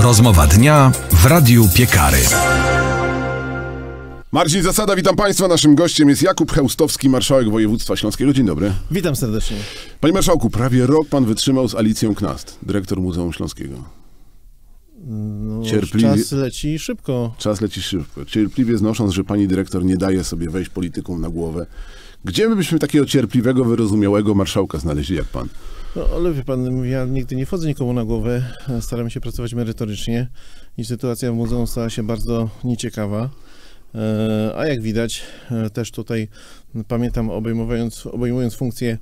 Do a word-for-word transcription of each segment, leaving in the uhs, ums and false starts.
Rozmowa dnia w Radiu Piekary. Marcin Zasada, witam Państwa. Naszym gościem jest Jakub Chełstowski, marszałek województwa śląskiego. Dzień dobry. Witam serdecznie. Panie marszałku, prawie rok pan wytrzymał z Alicją Knast, dyrektor Muzeum Śląskiego. No, Cierpliwie... Czas leci szybko. Czas leci szybko. Cierpliwie znosząc, że pani dyrektor nie daje sobie wejść politykom na głowę. Gdzie my byśmy takiego cierpliwego, wyrozumiałego marszałka znaleźli jak pan? No, ale wie pan, ja nigdy nie wchodzę nikomu na głowę. Staramy się pracować merytorycznie i sytuacja w muzeum stała się bardzo nieciekawa. A jak widać, też tutaj pamiętam, obejmując, obejmując funkcję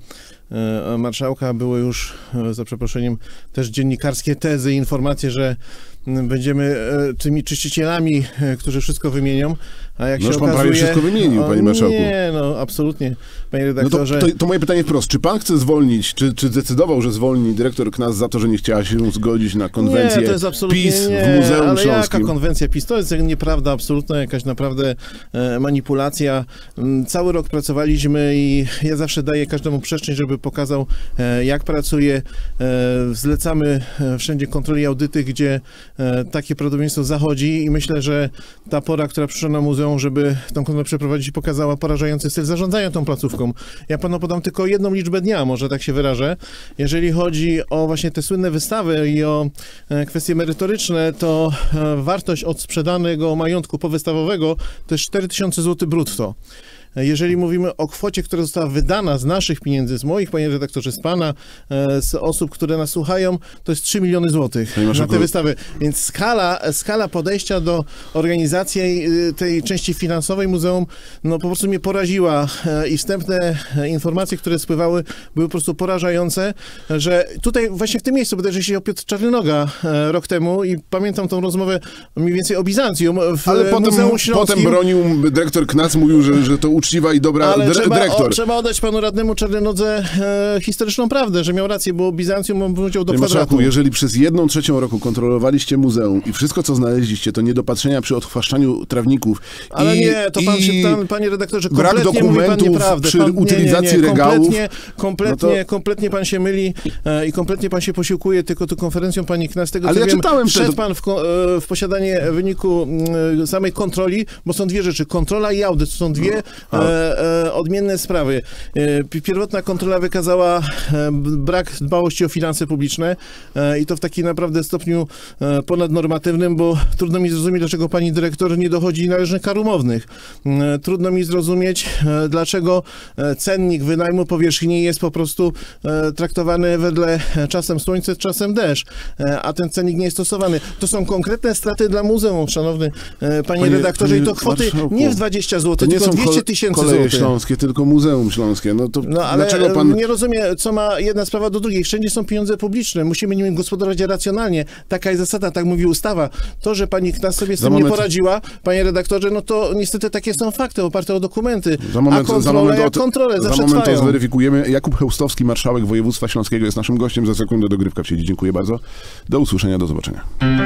marszałka, były już, za przeproszeniem, też dziennikarskie tezy, informacje, że będziemy tymi czyścicielami, którzy wszystko wymienią, a jak no się już pan okazuje... prawie wszystko wymienił, panie marszałku. Nie, no absolutnie, panie redaktorze. No to, to, to moje pytanie wprost, czy pan chce zwolnić, czy, czy zdecydował, że zwolni dyrektor Knast za to, że nie chciała się zgodzić na konwencję nie, to jest absolutnie, PiS nie, w Muzeum ale Śląskim? Jaka konwencja PiS? To jest nieprawda absolutna, jakaś naprawdę e, manipulacja. Cały rok pracowaliśmy i ja zawsze daję każdemu przestrzeń, żeby pokazał, e, jak pracuje. E, zlecamy e, wszędzie kontroli, audyty, gdzie e, takie prawdopodobieństwo zachodzi i myślę, że ta pora, która przyszła na muzeum, żeby tą kontrolę przeprowadzić, pokazała porażający styl zarządzania tą placówką. Ja panu podam tylko jedną liczbę dnia, może tak się wyrażę. Jeżeli chodzi o właśnie te słynne wystawy i o e, kwestie merytoryczne, to e, wartość od sprzedanego majątku powystawowego to jest cztery tysiące złotych brutto. Jeżeli mówimy o kwocie, która została wydana z naszych pieniędzy, z moich, panie redaktorze, z pana, z osób, które nas słuchają, to jest trzy miliony złotych na te wystawy. Więc skala, skala podejścia do organizacji tej części finansowej muzeum, no po prostu mnie poraziła i wstępne informacje, które spływały, były po prostu porażające, że tutaj właśnie w tym miejscu wydarzył się o Piotr Czarnoga rok temu i pamiętam tą rozmowę mniej więcej o Bizancjum w Ale potem, Muzeum Śląskim. potem bronił dyrektor Knast, mówił, że, że to uczciwa i dobra Ale trzeba, dyrektor. o, trzeba oddać panu radnemu Czarnodze e, historyczną prawdę, że miał rację, bo Bizancjum on wrócił do Panie kwadratu. marszałku, jeżeli przez jedną trzecią roku kontrolowaliście muzeum i wszystko, co znaleźliście, to niedopatrzenia przy odchwaszczaniu trawników Ale i, nie, to pan i się tam, panie redaktorze, brak kompletnie mówi pan nieprawdę. przy Pan, nie, utylizacji nie, nie, regałów. Kompletnie, kompletnie, no to... kompletnie pan się myli e, i kompletnie pan się posiłkuje tylko tą konferencją pani Knast. Tego, Ale co ja wiem, czytałem wszedł te... pan w, w posiadanie wyniku m, samej kontroli, bo są dwie rzeczy. Kontrola i audyt to są dwie no, e, e, odmienne sprawy. E, pierwotna kontrola wykazała e, brak dbałości o finanse publiczne e, i to w takim naprawdę stopniu e, ponadnormatywnym, bo trudno mi zrozumieć, dlaczego pani dyrektor nie dochodzi należnych kar umownych. E, trudno mi zrozumieć, e, dlaczego e, cennik wynajmu powierzchni jest po prostu e, traktowany wedle czasem słońce, czasem deszcz, e, a ten cennik nie jest stosowany. To są konkretne straty dla muzeum, szanowny e, panie, panie redaktorze, panie i to kwoty marszałku, nie w dwadzieścia złotych, tylko dwieście tysięcy złotych. Śląskie, tylko Muzeum Śląskie. No to no, ale dlaczego pan... nie rozumie, co ma jedna sprawa do drugiej. Wszędzie są pieniądze publiczne. Musimy nimi gospodarować racjonalnie. Taka jest zasada, tak mówi ustawa. To, że pani Knast sobie z tym nie poradziła, panie redaktorze, no to niestety takie są fakty oparte o dokumenty. Za moment, a kontrole, za moment, jak kontrole za zawsze moment trwają. to zweryfikujemy. Jakub Chełstowski, marszałek województwa śląskiego, jest naszym gościem. Za sekundę dogrywka w sieci. Dziękuję bardzo. Do usłyszenia, do zobaczenia.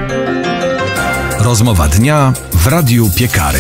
Rozmowa dnia w Radiu Piekary.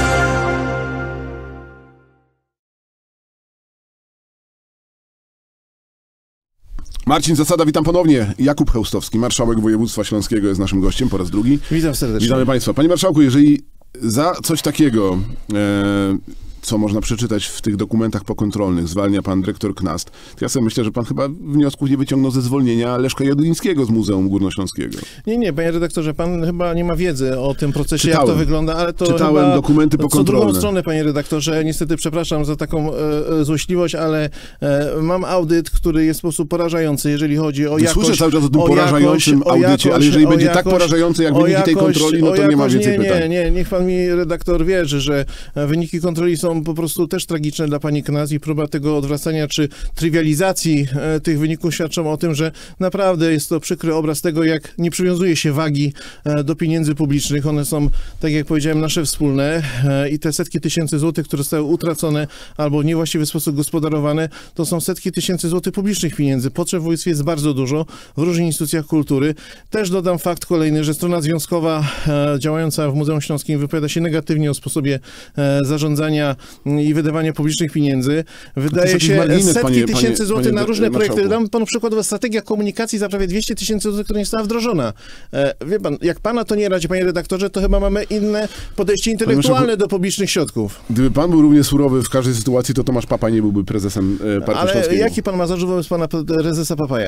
Marcin Zasada, witam ponownie. Jakub Chełstowski, marszałek województwa śląskiego, jest naszym gościem po raz drugi. Witam serdecznie. Witamy państwa. Panie marszałku, jeżeli za coś takiego, e, co można przeczytać w tych dokumentach pokontrolnych, zwalnia pan dyrektor Knast, to ja sobie myślę, że pan chyba wniosków nie wyciągnął ze zwolnienia Leszka Jodlińskiego z Muzeum Górnośląskiego. Nie, nie, panie redaktorze, pan chyba nie ma wiedzy o tym procesie, Czytałem. jak to wygląda, ale to Czytałem chyba dokumenty co pokontrolne. drugą stronę, panie redaktorze, niestety przepraszam za taką e, złośliwość, ale e, mam audyt, który jest w sposób porażający, jeżeli chodzi o jakość. Słyszę cały czas o tym o porażającym jakość, audycie, jakość, ale jeżeli będzie jakość, tak porażający jak wyniki jakość, tej kontroli, no to jakość, nie ma więcej nie, pytań. Nie, nie, niech pan mi redaktor wierzy, że wyniki kontroli są po prostu też tragiczne dla pani Knast i próba tego odwracania czy trywializacji e, tych wyników świadczą o tym, że naprawdę jest to przykry obraz tego, jak nie przywiązuje się wagi e, do pieniędzy publicznych. One są, tak jak powiedziałem, nasze wspólne e, i te setki tysięcy złotych, które zostały utracone albo w niewłaściwy sposób gospodarowane, to są setki tysięcy złotych publicznych pieniędzy. Potrzeb w województwie jest bardzo dużo w różnych instytucjach kultury. Też dodam fakt kolejny, że strona związkowa e, działająca w Muzeum Śląskim wypowiada się negatywnie o sposobie e, zarządzania i wydawania publicznych pieniędzy. Wydaje jakiś się margines, setki panie- tysięcy panie- złotych panie na różne marszałku. projekty. Dam panu przykładowo strategia komunikacji za prawie dwieście tysięcy złotych, która nie została wdrożona. E, wie pan, jak pana to nie radzi, panie redaktorze, to chyba mamy inne podejście intelektualne marszałku, do publicznych środków. Gdyby pan był równie surowy w każdej sytuacji, to Tomasz Papa nie byłby prezesem e, Partii Ale Śląskiego. jaki pan ma zarzut wobec pana prezesa Papaja?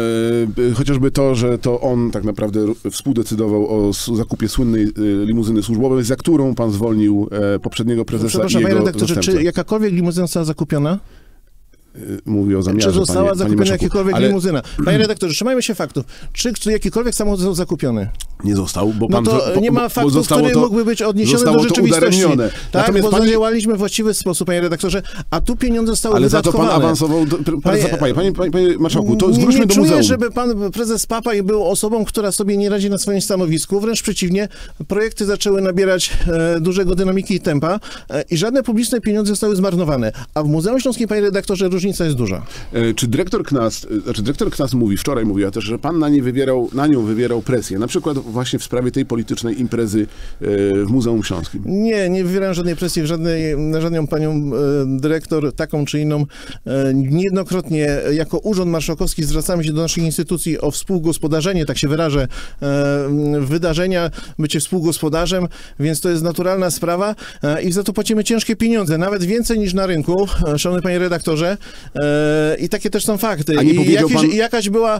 E, chociażby to, że to on tak naprawdę współdecydował o s- zakupie słynnej e, limuzyny służbowej, za którą pan zwolnił e, poprzedniego prezesa Przepraszam, i panie jego redaktorze, zastępcę. czy jakakolwiek limuzyna została zakupiona? Mówi o zamiarze, Czy została panie, panie zakupiona marszałku. jakakolwiek Ale limuzyna? Panie redaktorze, trzymajmy się faktów. Czy, czy jakikolwiek samochód został zakupiony? nie został, bo No pan... to bo- nie bo- ma bo faktów, zostało który to- mógłby być odniesiony zostało do to rzeczywistości. udaremnione. Tak, Natomiast bo pani- zadziałaliśmy w właściwy sposób, panie redaktorze, a tu pieniądze zostały Ale za to wydatkowane. pan awansował do pre- prezesa Papaja. Panie, panie, panie marszałku, to nie, zwróćmy nie do czuję, muzeum. żeby pan prezes Papaj był osobą, która sobie nie radzi na swoim stanowisku. Wręcz przeciwnie, projekty zaczęły nabierać e, dużego dynamiki i tempa e, i żadne publiczne pieniądze zostały zmarnowane. A w Muzeum Śląskim, panie redaktorze, różnica jest duża. E, Czy dyrektor Knast, e, znaczy dyrektor Knast mówi, wczoraj mówiła też, że pan na, nie wywierał, na nią wywierał presję, na przykład właśnie w sprawie tej politycznej imprezy e, w Muzeum Śląskim. Nie, nie wywierałem żadnej presji w żadnej, na żadną panią e, dyrektor, taką czy inną. E, niejednokrotnie jako Urząd Marszałkowski zwracamy się do naszych instytucji o współgospodarzenie, tak się wyrażę, e, wydarzenia, bycie współgospodarzem, więc to jest naturalna sprawa e, i za to płacimy ciężkie pieniądze, nawet więcej niż na rynku, e, szanowny panie redaktorze. E, I takie też są fakty. A nie I powiedział jakieś, pan- jakaś była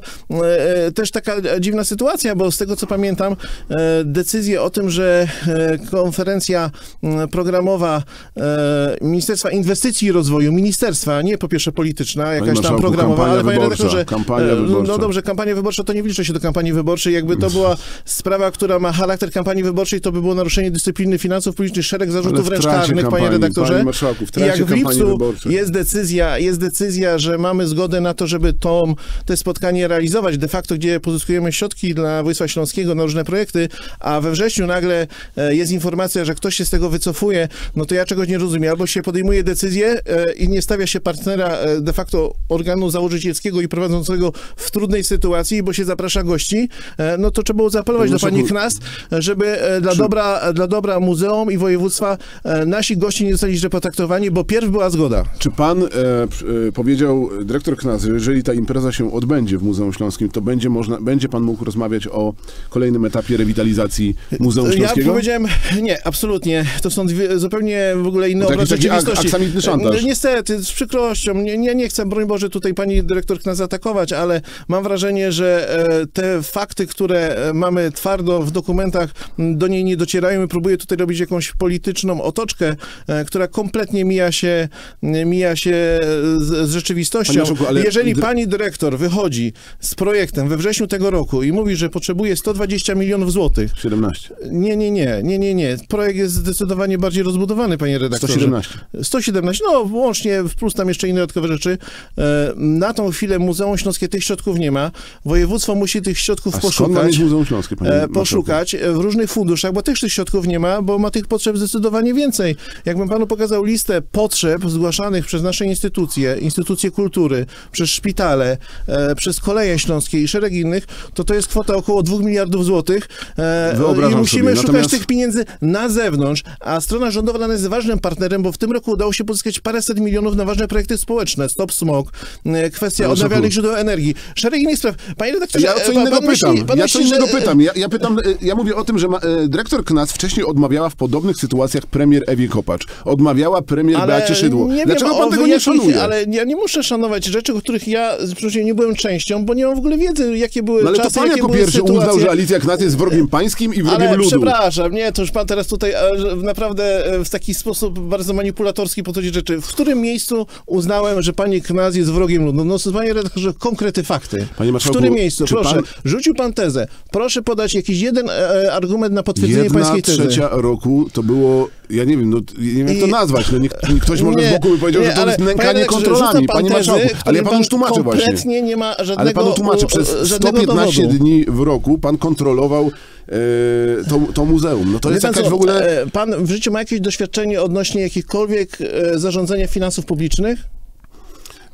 e, też taka dziwna sytuacja, bo z tego co pamiętam, e, decyzję o tym, że e, konferencja m, programowa e, Ministerstwa Inwestycji i Rozwoju, ministerstwa, nie po pierwsze polityczna, jakaś tam marszałku, programowa, kampania ale panie wyborcza, redaktorze, kampania e, wyborcza. no dobrze, kampania wyborcza to nie wliczę się do kampanii wyborczej, jakby to była sprawa, która ma charakter kampanii wyborczej, to by było naruszenie dyscypliny finansów publicznych, szereg Ale zarzutów w wręcz trakcie karnych, panie kampanii, redaktorze. panie marszałku, w I trakcie jak w kampanii lipcu wyborczej. jest decyzja, jest decyzja, że mamy zgodę na to, żeby to, to spotkanie realizować, de facto, gdzie pozyskujemy środki dla województwa śląskiego na różne projekty, a we wrześniu nagle e, jest informacja, że ktoś się z tego wycofuje, no to ja czegoś nie rozumiem. Albo się podejmuje decyzję e, i nie stawia się partnera e, de facto organu założycielskiego i prowadzącego w trudnej sytuacji, bo się zaprasza gości, e, no to trzeba było zaapelować Panie do pani marszałku, Knast, żeby e, dla, czy- dobra, dla dobra muzeum i województwa e, nasi gości nie zostali źle potraktowani, bo pierw była zgoda. Czy pan e, p- e, powiedział, dyrektor Knast, że jeżeli ta impreza się odbędzie w Muzeum Śląskim, to będzie można, będzie pan mógł rozmawiać o kolejnym etapie rewitalizacji Muzeum Ja Śląskiego? powiedziałem, nie, absolutnie. To są dwie, zupełnie w ogóle inne To obraz jakiś taki rzeczywistości. ak- aksamitny szantaż. Niestety, z przykrością. Nie, nie, nie chcę, broń Boże, tutaj pani dyrektor nas zaatakować, ale mam wrażenie, że e, te fakty, które e, mamy twardo w dokumentach, m, do niej nie docierają i próbuję tutaj robić jakąś polityczną otoczkę, e, która kompletnie mija się, m, mija się z, z rzeczywistością. Panie marszałku, ale- Jeżeli pani dyrektor wychodzi z projektem we wrześniu tego roku i mówi, że potrzebuje sto dwadzieścia milionów złotych, siedemnaście. nie, nie, nie, nie, nie, nie. Projekt jest zdecydowanie bardziej rozbudowany, panie redaktorze. sto siedemnaście. sto siedemnaście, no łącznie, w plus tam jeszcze inne dodatkowe rzeczy. E, Na tą chwilę Muzeum Śląskie tych środków nie ma. Województwo musi tych środków A skąd ma poszukać. mieć Muzeum Śląskie, panie e, marszałku? Poszukać w różnych funduszach, bo też tych środków nie ma, bo ma tych potrzeb zdecydowanie więcej. Jakbym panu pokazał listę potrzeb zgłaszanych przez nasze instytucje, instytucje kultury, przez szpitale, e, przez Koleje Śląskie i szereg innych, to to jest kwota około dwóch miliardów złotych. E, Wyobrażam I musimy sobie, szukać natomiast- tych pieniędzy na zewnątrz, a strona rządowa dla nas jest ważnym partnerem, bo w tym roku udało się pozyskać paręset milionów na ważne projekty społeczne, Stop Smog, e, kwestia Panie odnawialnych marszałku. źródeł energii, szereg innych spraw. Panie redaktorze, Ja o co pan- innego pan myśli- pytam. pan ja myśli, co innego że- pytam. Ja, ja pytam, e, ja mówię o tym, że ma, e, dyrektor Knast wcześniej odmawiała w podobnych sytuacjach premier Ewie Kopacz. Odmawiała premier Ale Beacie Szydło. nie wiem, Dlaczego pan o tego nie jakich- szanuje? Ale ja nie muszę szanować rzeczy, których ja przecież nie byłem częścią, bo nie mam w ogóle wiedzy, jakie były No ale to czasy, pan jakie jako były pierwszy sytuacje. uznał, że Alicja Knast jest wrogiem pańskim i wrogiem Ale ludu. przepraszam, nie, to już pan teraz tutaj e, że naprawdę e, w taki sposób bardzo manipulatorski podchodzi do rzeczy. W którym miejscu uznałem, że pani Knaz jest wrogiem ludu? No, panie redaktorze, konkrety fakty. Panie W marszałku, którym miejscu? czy Proszę, pan- rzucił pan tezę. Proszę podać jakiś jeden e, argument na potwierdzenie Jedna pańskiej tezy. trzecia roku to było, ja nie wiem, no, nie wiem jak to I- nazwać, no, niech, ktoś może Nie, z boku by powiedział, nie, że to ale jest panie nękanie redaktorze, kontrolami, rzuca pan panie tezy, marszałku, ale ja którym panu już pan tłumaczę właśnie. kompletnie nie ma żadnego, Ale panu tłumaczę, przez e, sto żadnego piętnaście dowodu. dni w roku pan kontrolował e, to, to muzeum. No to Wie jest pan jakaś co, w ogóle... e, Pan w życiu ma jakieś doświadczenie odnośnie jakichkolwiek e, zarządzania finansów publicznych?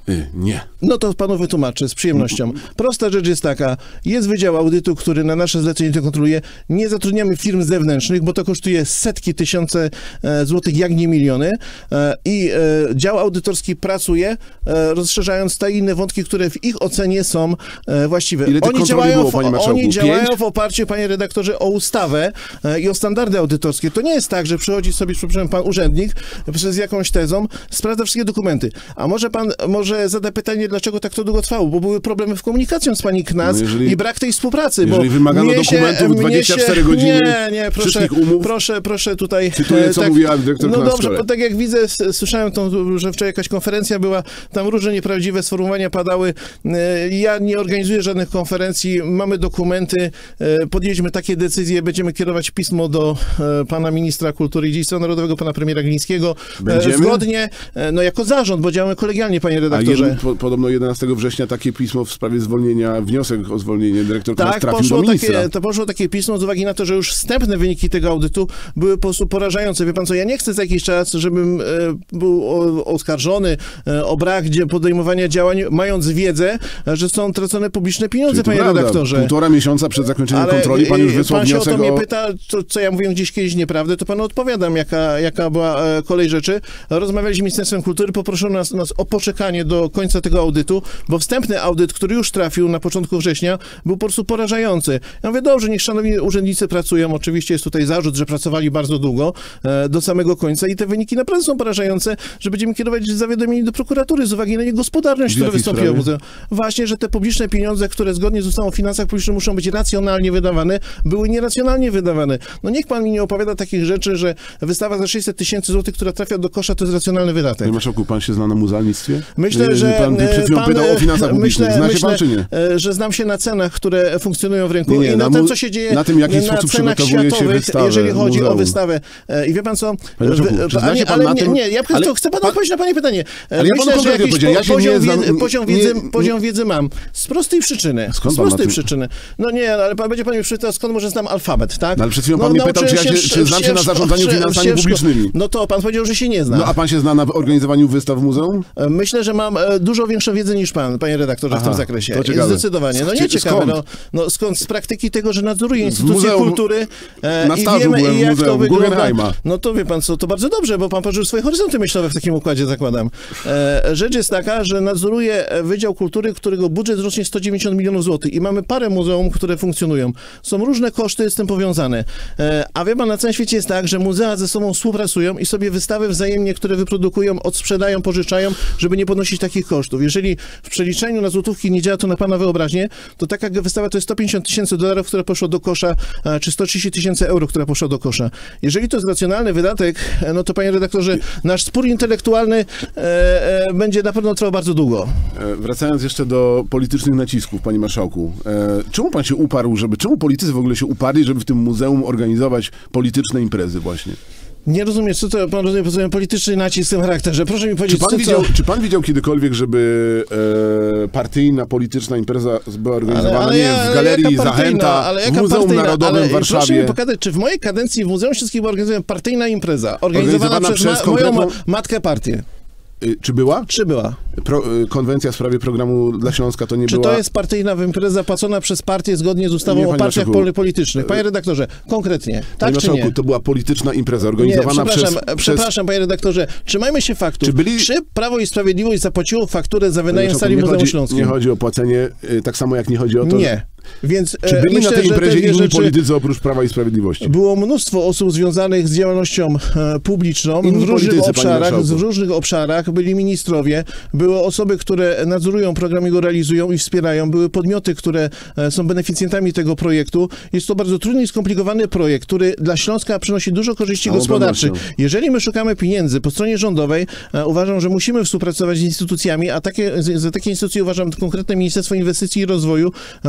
Y, nie. No to panu wytłumaczę z przyjemnością. Prosta rzecz jest taka, jest Wydział Audytu, który na nasze zlecenie to kontroluje. Nie zatrudniamy firm zewnętrznych, bo to kosztuje setki tysiące e, złotych, jak nie miliony. E, I e, dział audytorski pracuje, e, rozszerzając te inne wątki, które w ich ocenie są e, właściwe. Ile tych Oni kontroli działają, było, w, panie marszałku? oni działają Pięć? w oparciu, panie redaktorze, o ustawę e, i o standardy audytorskie. To nie jest tak, że przychodzi sobie, przepraszam, pan urzędnik przez jakąś tezą, sprawdza wszystkie dokumenty. A może pan może zada pytanie, dlaczego tak to długo trwało? Bo były problemy w komunikacji z pani Knas no jeżeli, i brak tej współpracy. Jeżeli bo wymagano mnie się, dokumentów mnie dwadzieścia cztery się, godziny, nie, nie, proszę, wszystkich umów. proszę, proszę tutaj... Cytuję, co tak, mówiła dyrektor No Knas dobrze, wczoraj. bo tak jak widzę, s- słyszałem, tą, że wczoraj jakaś konferencja była, tam różne nieprawdziwe sformułowania padały. E, Ja nie organizuję żadnych konferencji, mamy dokumenty, e, podjęliśmy takie decyzje, będziemy kierować pismo do e, pana ministra kultury i dziedzictwa narodowego, pana premiera Glińskiego. E, Będziemy? Zgodnie, e, no jako zarząd, bo działamy kolegialnie, panie A redaktorze. jeden, po, podobno jedenastego września takie pismo w sprawie zwolnienia, wniosek o zwolnienie dyrektor Knas Tak, trafił do poszło ministra. takie, to poszło takie pismo z uwagi na to, że już wstępne wyniki tego audytu były po prostu porażające. Wie pan co, ja nie chcę za jakiś czas, żebym e, był o, oskarżony e, o brak gdzie podejmowania działań, mając wiedzę, e, że są tracone publiczne pieniądze, Czyli to panie prawda, redaktorze. Półtora miesiąca przed zakończeniem Ale kontroli pan już e, wysłał pan się o wniosek to mnie o... pyta, to, co ja mówiłem gdzieś kiedyś nieprawdę, to panu odpowiadam, jaka, jaka była e, kolej rzeczy. Rozmawialiśmy z Ministerstwem Kultury, poproszono nas, nas o poczekanie do końca tego audytu, bo wstępny audyt, który już trafił na początku września, był po prostu porażający. Ja mówię, dobrze, niech szanowni urzędnicy pracują. Oczywiście jest tutaj zarzut, że pracowali bardzo długo, e, do samego końca i te wyniki naprawdę są porażające, że będziemy kierować zawiadomienie do prokuratury z uwagi na niegospodarność, W która jakiej wystąpiła w sprawie? muzeum. Właśnie, że te publiczne pieniądze, które zgodnie z ustawą o finansach publicznych muszą być racjonalnie wydawane, były nieracjonalnie wydawane. No niech pan mi nie opowiada takich rzeczy, że wystawa za sześćset tysięcy złotych, która trafia do kosza, to jest racjonalny wydatek. Panie marszałku, pan się zna na muzealnictwie? Myślę, Y, że Pan przed chwilą pan, pytał o finansach publicznych. myślę, Zna się myślę, pan czy nie? e, że znam się na cenach, które funkcjonują w rynku Nie, nie, i na na tym, mu- co się dzieje na tym, w jaki na sposób cenach przygotowuje się światowych, wystawę, jeżeli chodzi muzeum. o wystawę. E, I wie pan co? Panie marszałku, Wy- czy zna się pan ale na nie, tym- nie, ja ale chcę, chcę panu pan- odpowiedzieć na pani pytanie. E, Ale ja panu Myślę, że konkretnie jakiś powiedziałem, ja się poziom, nie znam- wiedzy, poziom, nie- wiedzy, nie- poziom wiedzy mam. Z prostej przyczyny. Skąd z pan na prostej tym- przyczyny. No nie, ale pan będzie pan mi przyczytał, skąd może znam alfabet, tak? No, ale przed chwilą pan mnie pytał, czy ja nauczyłem się- czy znam się na w- zarządzaniu w- w- finansami w- w- publicznymi. No to pan powiedział, że się nie zna. No a pan się zna na organizowaniu wystaw w muzeum? Myślę, że mam e, dużo większą wiedzę niż pan, panie redaktorze, w Aha, tym zakresie. to ciekawe. Zdecydowanie. No nie Skąd? ciekawe. No, no skąd? Z praktyki tego, że nadzoruję instytucje muzeum- kultury e, na i stażu wiemy, byłem w jak muzeum to wygląda. Guggenheima. No to wie pan co, to bardzo dobrze, bo pan pożył swoje horyzonty myślowe w takim układzie, zakładam. E, rzecz jest taka, że nadzoruję Wydział Kultury, którego budżet rocznie sto dziewięćdziesiąt milionów złotych i mamy parę muzeum, które funkcjonują. Są różne koszty z tym powiązane. E, a wie pan, na całym świecie jest tak, że muzea ze sobą współpracują i sobie wystawy wzajemnie, które wyprodukują, odsprzedają, pożyczają, żeby nie podnosić takich kosztów. Jeżeli w przeliczeniu na złotówki nie działa to na pana wyobraźnię, to taka wystawa to jest sto pięćdziesiąt tysięcy dolarów, która poszła do kosza, e, czy sto trzydzieści tysięcy euro, która poszła do kosza. Jeżeli to jest racjonalny wydatek, e, no to panie redaktorze, nasz spór intelektualny e, e, będzie na pewno trwał bardzo długo. E, Wracając jeszcze do politycznych nacisków, panie marszałku. E, czemu pan się uparł, żeby, czemu politycy w ogóle się uparli, żeby w tym muzeum organizować polityczne imprezy właśnie? Nie rozumiem, co to pan rozumie, rozumiem polityczny nacisk w tym charakterze. Proszę mi Czy powiedzieć, pan, co, widział, co... czy pan widział kiedykolwiek, żeby e, partyjna, polityczna impreza była organizowana, nie ja- wiem, w Galerii jaka partyjna, Zachęta, ale w jaka Muzeum partyjna, Narodowym ale w Proszę Warszawie? mi pokazać, czy w mojej kadencji w Muzeum Śląskiego była organizowana partyjna impreza, organizowana, Organizowana przez, przez ma, moją ma, konkretną- matkę partię. Y, Czy była? Czy była? Pro, y, konwencja w sprawie programu dla Śląska to nie Czy była... to jest partyjna impreza płacona przez partię zgodnie z ustawą Nie, o panie partiach marszałku. poli- politycznych? Panie redaktorze, konkretnie, Panie tak czy marszałku, nie? to była polityczna impreza Nie, organizowana przepraszam, przez... przepraszam, panie redaktorze. Trzymajmy się faktów. Czy byli- Czy Prawo i Sprawiedliwość zapłaciło fakturę za Panie wynajem marszałku, sali nie Muzeum chodzi, Śląskim? nie chodzi o płacenie, y, tak samo jak nie chodzi o to... Nie. Więc Czy e, byli myślę, na tej że te imprezie dwie inni rzeczy- politycy oprócz Prawa i Sprawiedliwości? Było mnóstwo osób związanych z działalnością e, publiczną Inni w różnych politycy, panie obszarach, marszałku. w różnych obszarach. Byli ministrowie, były osoby, które nadzorują program i go realizują i wspierają, były podmioty, które e, są beneficjentami tego projektu. Jest to bardzo trudny i skomplikowany projekt, który dla Śląska przynosi dużo korzyści Całą gospodarczych. pewnością. Jeżeli my szukamy pieniędzy po stronie rządowej, e, uważam, że musimy współpracować z instytucjami, a takie, z, z takie instytucje uważam konkretne Ministerstwo Inwestycji i Rozwoju, e, które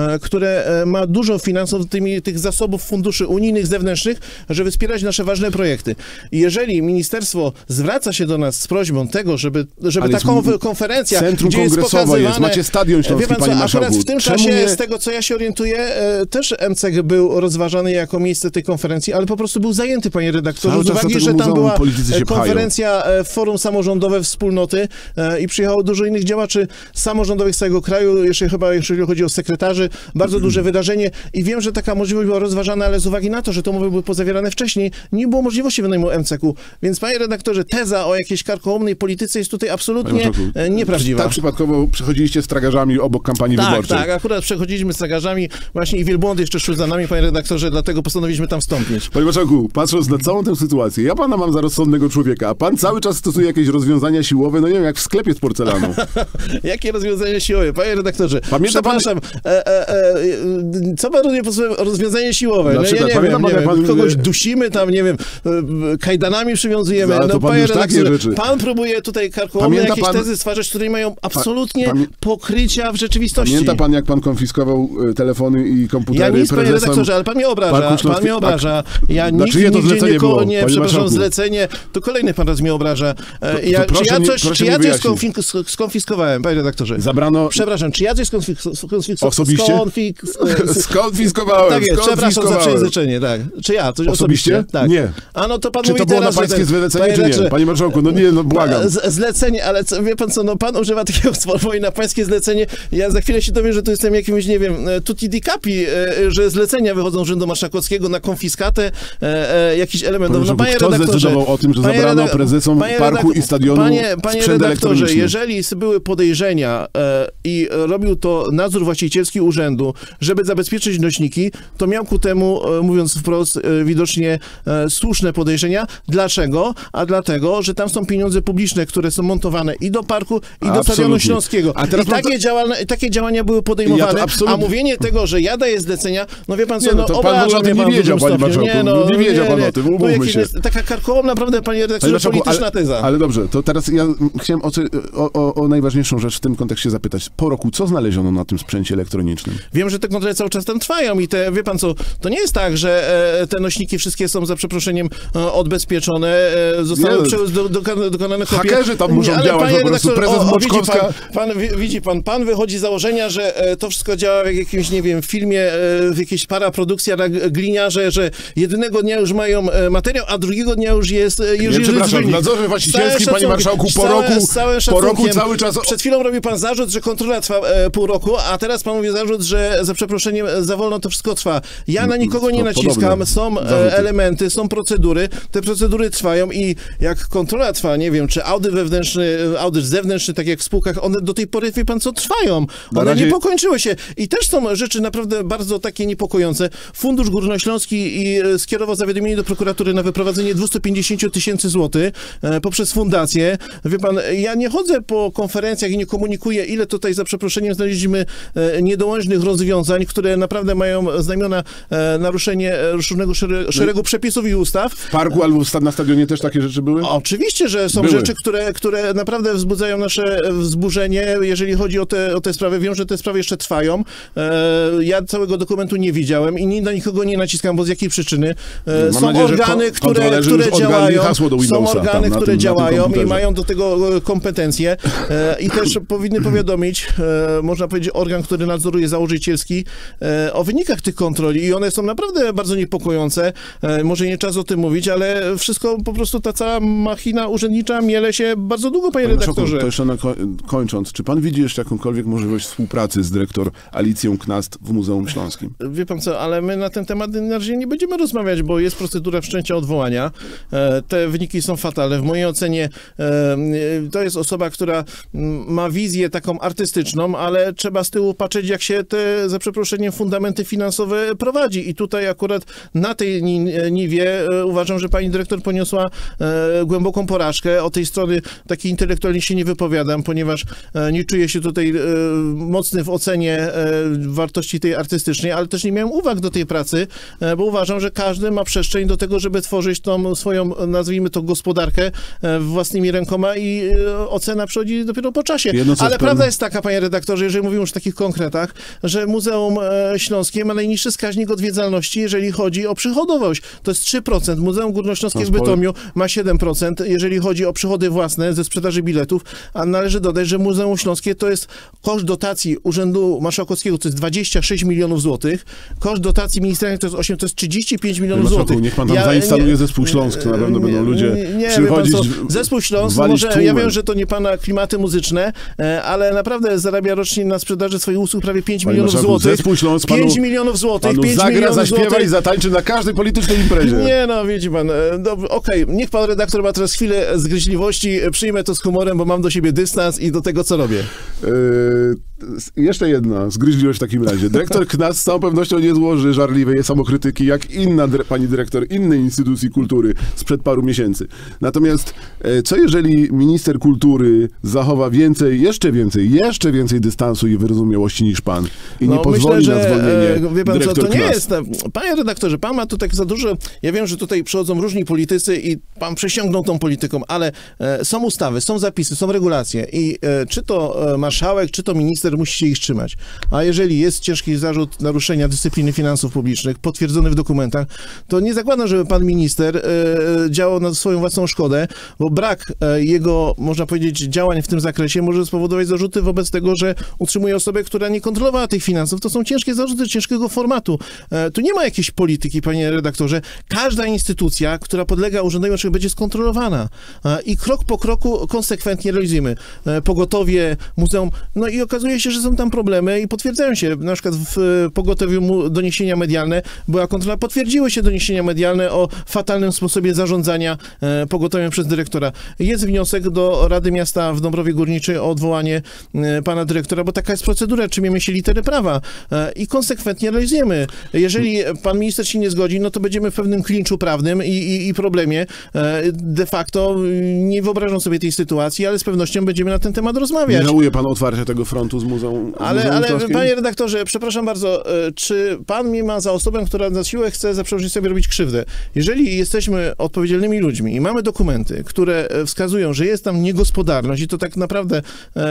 które ma dużo finansów, tymi, tych zasobów funduszy unijnych, zewnętrznych, żeby wspierać nasze ważne projekty. I jeżeli ministerstwo zwraca się do nas z prośbą tego, żeby, żeby ta konferencja, Centrum gdzie jest kongresowe jest, macie Stadion Śląski, wie pan panie co, marszałku. akurat w tym Czemu czasie, nie... z tego co ja się orientuję, też M C G był rozważany jako miejsce tej konferencji, ale po prostu był zajęty, panie redaktorze, Cały z czas uwagi, do że tego tam muzeum była politycy się konferencja pchają. Forum Samorządowe Wspólnoty i przyjechało dużo innych działaczy samorządowych z całego kraju, jeszcze chyba jeżeli chodzi o sekretarzy, bardzo mm. duże wydarzenie i wiem, że taka możliwość była rozważana, ale z uwagi na to, że te umowy były pozawierane wcześniej, nie było możliwości wynajmu M C K u, więc panie redaktorze, teza o jakiejś karkołomnej polityce jest tutaj absolutnie nieprawdziwa. Tak przypadkowo przechodziliście z tragarzami obok kampanii tak, wyborczej. Tak, tak, akurat przechodziliśmy z tragarzami właśnie i wielbłądy jeszcze szły za nami, panie redaktorze, dlatego postanowiliśmy tam wstąpić. Panie marszałku, patrząc na całą tę sytuację, ja pana mam za rozsądnego człowieka, a pan cały czas stosuje jakieś rozwiązania siłowe, no nie wiem, jak w sklepie z porcelaną. Jakie rozwiązania siłowe? Panie redaktorze, pamięta przepraszam, pan... e, e, e, co pan rozumie pod rozwiązanie siłowe? No, ja nie pamięta wiem, pan, nie jak wiem, pan... kogoś dusimy tam, nie wiem, kajdanami przywiązujemy. No, no, pan panie redaktorze, pan próbuje tutaj karkołomne jakieś pan... tezy stwarzać, które nie mają absolutnie pa, pamię... pokrycia w rzeczywistości. Pamięta pan, jak pan konfiskował telefony i komputery Ja nic, prezesom... panie redaktorze, ale pan mnie obraża, pan mnie obraża. Ja na nigdy, to nigdzie zlecenie nie, było, nie przepraszam, zlecenie, to kolejny pan raz mnie obraża. To, ja, to czy ja coś, nie, czy ja coś skonfis- skonfiskowałem, panie redaktorze? Zabrano... Przepraszam, czy ja coś skonfiskowałem? Osobiście? Skonfik- Skonfiskowałem. Tak jest, przepraszam za przejęzyczenie, tak. Czy ja? Coś osobiście? osobiście? Tak. Nie. A no to pan czy mówi to było teraz, na pańskie ten, zlecenie, czy nie? rzeczy, Panie marszałku, no nie, no błagam. Z, zlecenie, ale co, wie pan co, no pan używa takiego sformułowania na pańskie zlecenie. Ja za chwilę się dowiem, że tu jestem jakimś, nie wiem, tutti di capi, że zlecenia wychodzą z Urzędu Marszałkowskiego na konfiskatę e, e, jakichś elementów. No, panie kto redaktorze, zdecydował o tym, że panie zabrano redak- prezesom panie parku redak- i stadionu Panie, panie sprzęt redaktorze, elektroniczny? jeżeli były podejrzenia e, i robił to nadzór właścicielski urzędu, żeby zabezpieczyć nośniki, to miał ku temu, e, mówiąc wprost, e, widocznie e, słuszne podejrzenia. Dlaczego? A dlatego, że tam są pieniądze publiczne, które są montowane i do parku, i do Absolutnie. Stadionu Śląskiego. A teraz I takie, to... działania, takie działania były podejmowane, ja absolutnie... a mówienie tego, że ja daję zlecenia, no wie pan co, nie, no, no, to obraża pan mnie nie pan wiedział, w dużym panie stopniu. marszałku, Nie, no, nie wiedział nie, pan nie. o tym, Bo umówmy jakieś się. jest taka karkołomna, naprawdę, panie redaktorze, marszałku, polityczna ale, teza. Ale dobrze, to teraz ja chciałem o, o, o, o najważniejszą rzecz w tym kontekście zapytać. Po roku co znaleziono na tym sprzęcie elektronicznym? Wiem, że te kontrole cały czas tam trwają i te, wie pan co, to nie jest tak, że e, te nośniki wszystkie są za przeproszeniem e, odbezpieczone, e, zostały prze, do, do, dokonane kopie. Hakerzy tam muszą ale działać po prostu, prezes o, o, Moczkowska... Widzi pan, pan, widzi pan, pan wychodzi z założenia, że e, to wszystko działa w jakimś, nie wiem, filmie, e, w jakiejś paraprodukcja na gliniarze, że jednego dnia już mają e, materiał, a drugiego dnia już jest e, już Nie, jest przepraszam, wynik. w nadzorze właścicielskim, panie marszałku, po roku, po roku cały czas... Przed chwilą robił pan zarzut, że kontrola trwa e, pół roku, a teraz pan mówi zarzut, że za przeproszeniem za wolno to wszystko trwa. Ja na nikogo nie naciskam, są e, elementy, są procedury, te procedury trwają i jak kontrola trwa, nie wiem, czy audyt wewnętrzny, audyt zewnętrzny, tak jak w spółkach, one do tej pory, wie pan co, trwają. One razie... nie pokończyły się. I też są rzeczy naprawdę bardzo takie niepokojące. Fundusz Górnośląski i skierował zawiadomienie do prokuratury na wyprowadzenie dwieście pięćdziesiąt tysięcy złotych e, poprzez fundację. Wie pan, ja nie chodzę po konferencjach i nie komunikuję, ile tutaj za przeproszeniem znaleźliśmy e, niedołężnych rozwiązań, które naprawdę mają znamiona e, naruszenie różnego szeregu, szeregu przepisów i ustaw. W parku albo na stadionie też takie rzeczy były? Oczywiście, że są były. rzeczy, które, które naprawdę wzbudzają nasze wzburzenie, jeżeli chodzi o te, o te sprawy. Wiem, że te sprawy jeszcze trwają. E, ja całego dokumentu nie widziałem i nie, na nikogo nie naciskam, bo z jakiej przyczyny. E, są nadzieję, organy, które, które działają, są organy, które tym, działają i mają do tego kompetencje e, i też powinny powiadomić, e, można powiedzieć, organ, który nadzoruje założycielski e, o wynikach tych kontroli i one są naprawdę bardzo niepokojące. E, może nie czas o tym mówić, ale wszystko po prostu ta cała machina urzędnicza miele się bardzo długo, panie, panie redaktorze. To jeszcze na ko kończąc, czy pan widzi jeszcze jakąkolwiek możliwość współpracy z dyrektor Alicją Knast w Muzeum Śląskim? Wie pan co, ale my na ten temat na razie nie będziemy rozmawiać, bo jest procedura wszczęcia odwołania. E, te wyniki są fatalne. W mojej ocenie e, to jest osoba, która ma wizję taką artystyczną, ale trzeba z tyłu patrzeć, jak się te, za przeproszeniem, fundamenty finansowe prowadzi. I tutaj akurat na tej niwie e, uważam, że pani dyrektor poniosła e, głęboką porażkę. O tej strony takiej intelektualnie się nie wypowiadam, ponieważ e, nie czuję się tutaj e, mocny w ocenie e, wartości tej artystycznej, ale też nie miałem uwag do tej pracy, e, bo uważam, że każdy ma przestrzeń do tego, żeby tworzyć tą swoją, nazwijmy to, gospodarkę e, własnymi rękoma i e, ocena przychodzi dopiero po czasie. Jedno, ale prawda jest taka, panie redaktorze, jeżeli mówimy już o takich konkretach, że Muzeum Śląskie ma najniższy wskaźnik odwiedzalności, jeżeli chodzi o przychodowość. To jest trzy procent. Muzeum Górnośląskie w Bytomiu ma siedem procent, jeżeli chodzi o przychody własne ze sprzedaży biletów, a należy dodać, że Muzeum Śląskie to jest koszt dotacji Urzędu Marszałkowskiego, to jest dwadzieścia sześć milionów złotych, koszt dotacji ministerialnej to jest osiem, to jest trzydzieści pięć milionów złotych. Niech pan tam ja, zainstaluje nie, zespół Śląsk, to na pewno nie, będą ludzie nie, nie, przychodzić. Pan co, zespół Śląsk, może, ja wiem, że to nie pana klimaty muzyczne, ale naprawdę zarabia rocznie na sprzedaży swoich usług prawie pięć milionów złotych. Zespół Śląsk panu, pięć milionów złotych, panu pięć zagra, milionów zaśpiewa złotych. I zatańczy na każdej politycznej imprezie. Nie no, wiecie pan, okej, okay, niech pan redaktor ma teraz chwilę zgryźliwości, przyjmę to z humorem, bo mam do siebie dystans i do tego, co robię. Yy, jeszcze jedna zgryźliwość w takim razie. Dyrektor Knast z całą pewnością nie złoży żarliwej samokrytyki, jak inna dyre, pani dyrektor innej instytucji kultury sprzed paru miesięcy. Natomiast e, co jeżeli minister kultury zachowa więcej, jeszcze więcej, jeszcze więcej dystansu i wyrozumiałości niż pan i no, nie pozwoli myślę, że, na zwolnienie e, wie pan co, to nie Knast. Jest, panie redaktorze, pan ma tu tak za dużo, ja wiem, że tutaj przychodzą różni politycy i pan przesiągnął tą polityką, ale e, są ustawy, są zapisy, są regulacje i e, czy to e, marszałek, czy to minister musi się ich trzymać. A jeżeli jest ciężki zarzut naruszenia dyscypliny finansów publicznych, potwierdzony w dokumentach, to nie zakładam, żeby pan minister e, działał na swoją własną szkodę, bo brak e, jego, można powiedzieć, działań w tym zakresie może spowodować zarzuty wobec tego, że utrzymuje osobę, która nie kontrolowała tych finansów. To są ciężkie zarzuty ciężkiego formatu. E, tu nie ma jakiejś polityki, panie redaktorze. Każda instytucja, która podlega urzędowi, będzie skontrolowana. E, I krok po kroku konsekwentnie realizujemy. E, pogotowie, muzeum, no i okazuje się, że są tam problemy i potwierdzają się. Na przykład w pogotowiu doniesienia medialne była kontrola, potwierdziły się doniesienia medialne o fatalnym sposobie zarządzania e, pogotowiem przez dyrektora. Jest wniosek do Rady Miasta w Dąbrowie Górniczej o odwołanie e, pana dyrektora, bo taka jest procedura, trzymiemy się litery prawa e, i konsekwentnie realizujemy. Jeżeli pan minister się nie zgodzi, no to będziemy w pewnym klinczu prawnym i, i, i problemie. E, de facto nie wyobrażam sobie tej sytuacji, ale z pewnością będziemy na ten temat rozmawiać. Nie żałuje pan otwarcia tego frontu z muzeum? Ale, muzeum ale panie redaktorze, przepraszam bardzo, czy pan mnie ma za osobę, która na siłę chce za przeproszeniem sobie robić krzywdę? Jeżeli jesteśmy odpowiedzialnymi ludźmi i mamy dokumenty, które wskazują, że jest tam niegospodarność i to tak naprawdę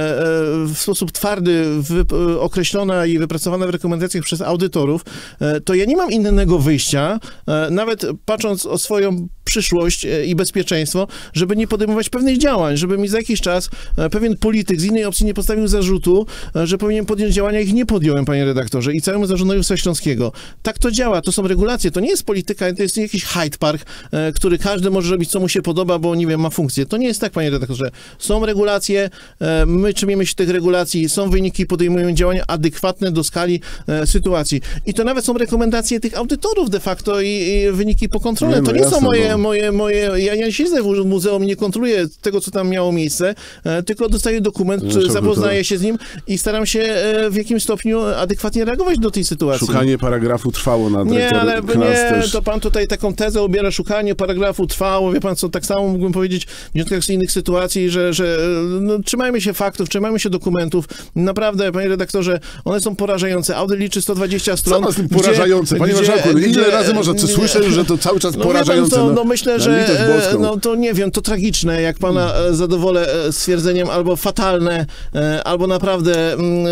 w sposób twardy określona i wypracowana w rekomendacjach przez audytorów, to ja nie mam innego wyjścia, nawet patrząc o swoją przyszłość i bezpieczeństwo, żeby nie podejmować pewnych działań, żeby mi za jakiś czas pewien polityk z innej opcji nie postawił zarzutu, że powinien podjąć działania, ich nie podjąłem, panie redaktorze, i całemu zarządowi województwa śląskiego. Tak to działa, to są regulacje, to nie jest polityka, to jest jakiś Hyde Park, który każdy może robić, co mu się podoba, bo, nie wiem, ma funkcję. To nie jest tak, panie redaktorze. Są regulacje, my trzymiemy się tych regulacji, są wyniki, podejmujemy działania adekwatne do skali sytuacji. I to nawet są rekomendacje tych audytorów de facto i, i wyniki po kontrolę. Nie, no to nie jasne, są moje, no. moje, moje, ja nie siedzę w muzeum, nie kontroluję tego, co tam miało miejsce, tylko dostaję dokument, no, zapoznaję się z nim i staram się w jakimś stopniu adekwatnie reagować do tej sytuacji. Szukanie paragrafu trwało na dyrektor Nie, ale Knast nie, też. to pan tutaj taką tezę ubiera, szukanie paragrafu trwało, wie pan co, tak samo mógłbym powiedzieć w wnioskach z innych sytuacji, że, że no, trzymajmy się faktów, trzymajmy się dokumentów. Naprawdę, panie redaktorze, one są porażające. Audyt liczy sto dwadzieścia stron. Co z tym porażające? Panie gdzie, marszałku, no, ile gdzie, razy można, co słyszę, że to cały czas no, porażające. Pan, to, no, no myślę, że no to nie wiem, to tragiczne, jak pana zadowolę stwierdzeniem, albo fatalne, albo naprawdę...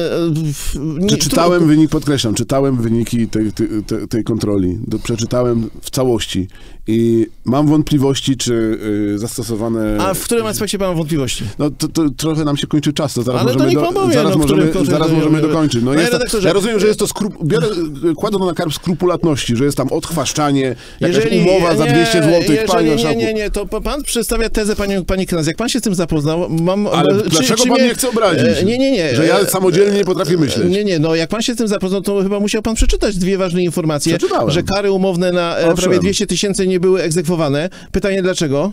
Nie, Czy czytałem tu... wynik, podkreślam, czytałem wyniki tej, tej, tej, tej kontroli, do, przeczytałem w całości i mam wątpliwości, czy y, zastosowane... A w którym aspekcie pan ma wątpliwości? No to, to trochę nam się kończy czas, to zaraz Ale możemy, to do, powie, zaraz no, możemy, którym, zaraz którym, możemy dokończyć. No jest to, ja rozumiem, że jest to, skrup, biorę, kładę to na karb skrupulatności, że jest tam odchwaszczanie, jakaś jeżeli, umowa nie, za dwieście złotych, panie marszałku. Nie, nie, nie, to pan przedstawia tezę pani, pani Knast. Jak pan się z tym zapoznał, mam... Ale czy, dlaczego czy pan mnie, mnie chce obrazić? Nie, nie, nie. Że ja samodzielnie nie potrafię myśleć. Nie, nie, no jak pan się z tym zapoznał, to chyba musiał pan przeczytać dwie ważne informacje, Przeczytałem. Że kary umowne na Owszem. prawie dwieście tysięcy nie były egzekwowane. Pytanie dlaczego?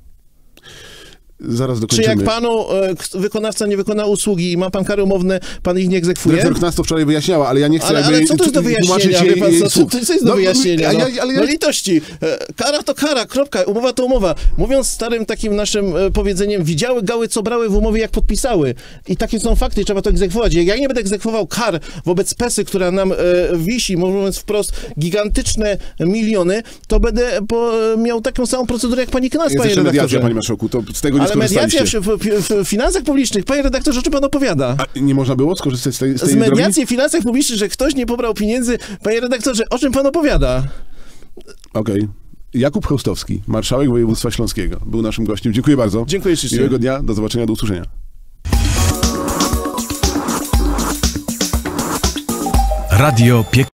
Zaraz dokończymy. Czy jak panu e, wykonawca nie wykona usługi i ma pan kary umowne, pan ich nie egzekwuje? Dyrektor Knast to wczoraj wyjaśniała, ale ja nie chcę ale, jakby ale co to jest do wyjaśnienia? Jej, pan, jej co, co, co jest do no, wyjaśnienia? No, no, ale, ale, no litości. E, kara to kara, kropka. Umowa to umowa. Mówiąc starym takim naszym e, powiedzeniem, widziały gały, co brały w umowie, jak podpisały. I takie są fakty, trzeba to egzekwować. Jak ja nie będę egzekwował kar wobec Pesy, która nam e, wisi, mówiąc wprost, gigantyczne miliony, to będę po, miał taką samą procedurę jak pani Knast, panie redaktorze. Mediacja, panie marszałku, to z tego nie Ale mediacja w, skorzystaliście. w, w finansach publicznych, panie redaktorze, o czym pan opowiada? A nie można było skorzystać z tej, z tej Z mediacji drogi? w finansach publicznych, że ktoś nie pobrał pieniędzy, panie redaktorze, o czym pan opowiada? Okej. Jakub Chełstowski, marszałek województwa śląskiego, był naszym gościem. Dziękuję bardzo. Dziękuję ślicznie. Miłego dnia, do zobaczenia, do usłyszenia. Radio Piekary.